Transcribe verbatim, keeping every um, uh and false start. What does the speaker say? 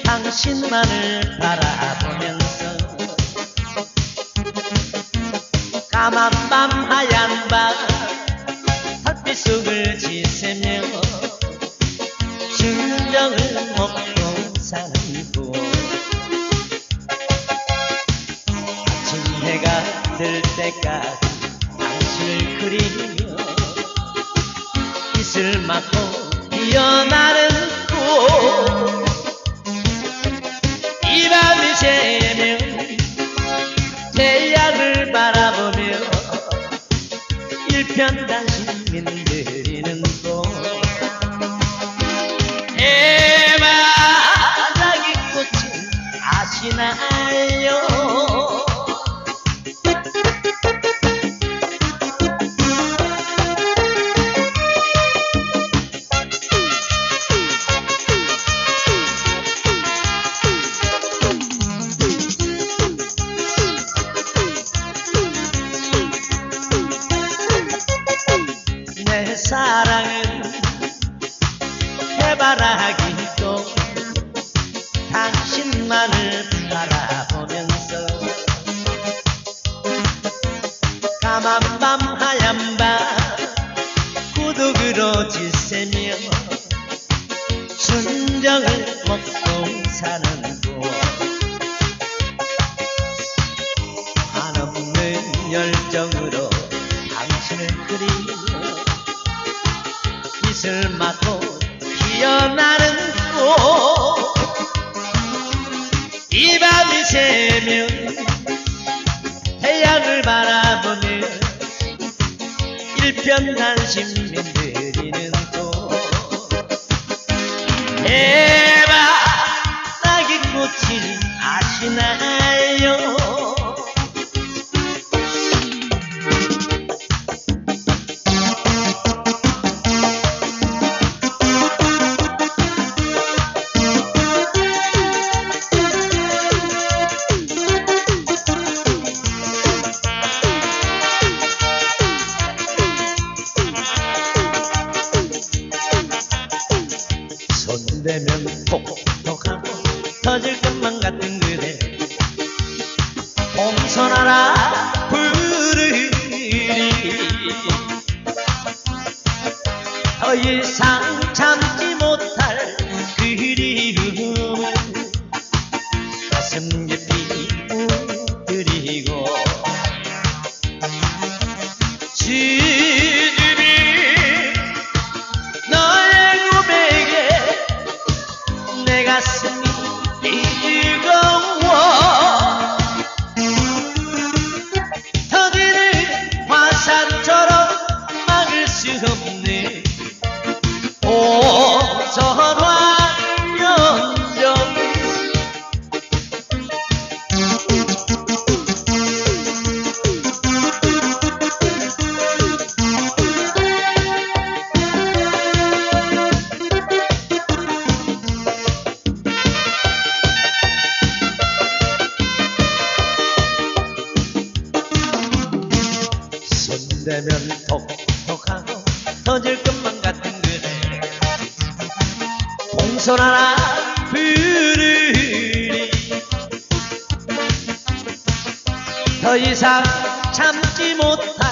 당신만을 바라보면서 까만 밤 하얀 밤 달빛 속을 지새며 순정을 먹고 사는 곳 아침 해가 뜰 때까지 당신을 그리며 빛을 맞고 피어나는 꽃 이 밤이 새면 태양을 바라보며 일편단심 민들이는 꽃 해바라기 꽃을 아시나요? 내 사랑은 해바라기 꽃 당신만을 바라보면서 까만 밤 하얀 밤孤独으로 지새며 순정을 먹고 사는 곳 한없는 열정으로 당신을 그리며 빛을 맞고 피어나는 꽃 이 밤이 새면 태양을 바라보며 일편단심 민들이는 꽃 해바라기 꽃을 아시나요? 손대면 톡톡하고 터질 것만 같은 그대 홍선하라 부르리 더 이상 참지 못할 그리움을 가슴 깊이 웅크리고 시집이 너의 고백에 내 가슴이 뜨거워 터지는 화산처럼 막을 수 없네 오선화연정 손대면 톡톡하고 터질 것만 같은 그대 홍선하라 부르리 더 이상 참지 못할